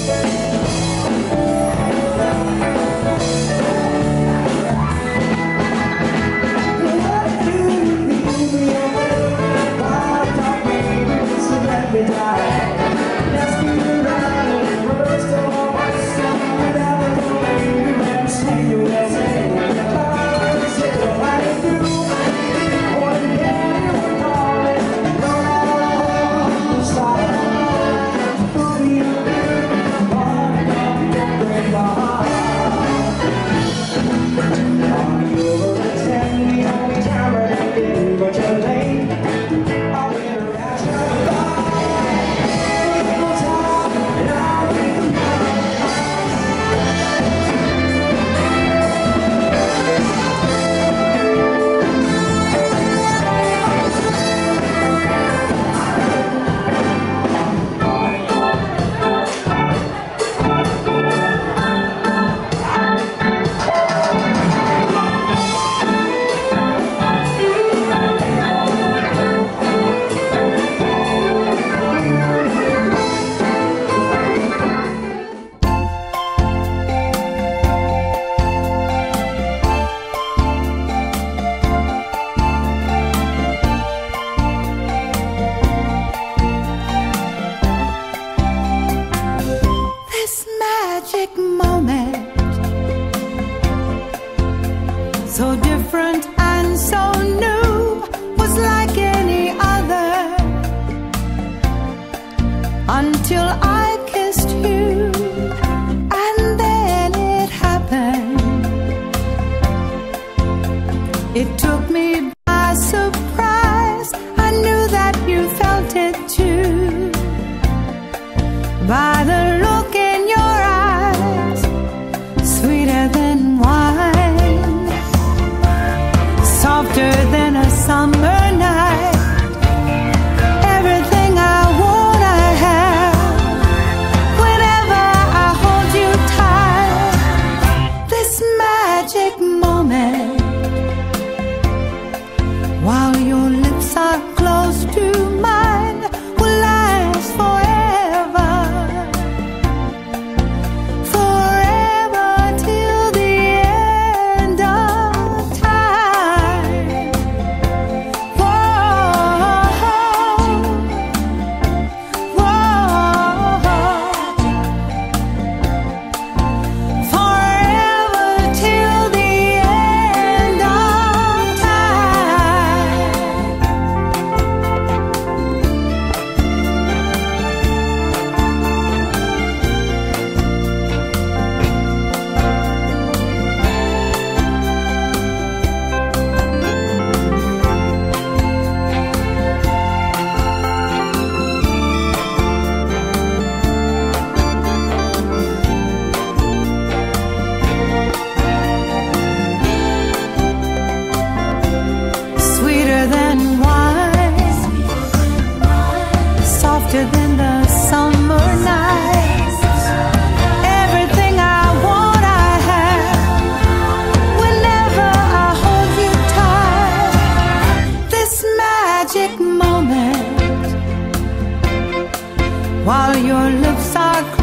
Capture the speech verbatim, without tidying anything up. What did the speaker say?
So different and so new, was like any other, until I kissed you, and then it happened. It took me by surprise. I knew that you felt it too, by the look in your eyes, sweeter than wine, softer than a summer night. Everything I want, I have. Whenever I hold you tight, this magic moment, while your lips are close to mine, will last forever, forever till the end of time. Whoa, whoa, forever till the end of time. Sweeter than wine, softer than the summer night. Everything I want, I have. Whenever I hold you tight, this magic moment, while your lips are closed